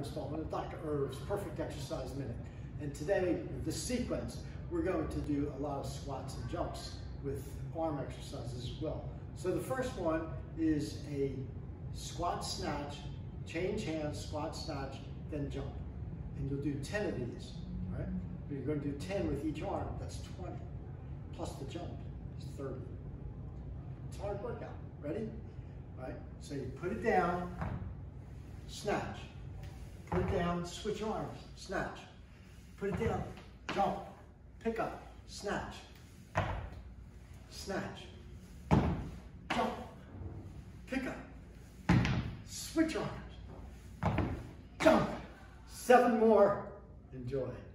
installment of Dr. Irv's Perfect Exercise Minute. And today, this sequence, we're going to do a lot of squats and jumps with arm exercises as well. So the first one is a squat snatch, change hands, squat snatch, then jump. And you'll do 10 of these, right? But you're going to do 10 with each arm, that's 20. Plus the jump is 30. It's a hard workout. Ready? All right, so you put it down, snatch. Put it down, switch arms, snatch. Put it down, jump, pick up, snatch. Snatch, jump, pick up, switch arms, jump. 7 more, enjoy.